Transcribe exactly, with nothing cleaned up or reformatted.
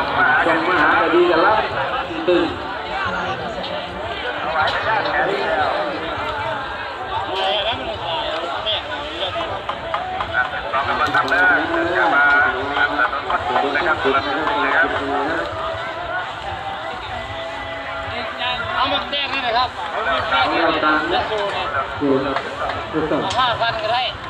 ส่งมาหาก็ดีกันรับตึงลองกันมาทำเลยจะมาทำถนนวัดปูนะครับถนนนะครับเอาหมดแดงนี่นะครับเอาหมดแดงนี่เอาตามนะเอาห้าพันก็ได้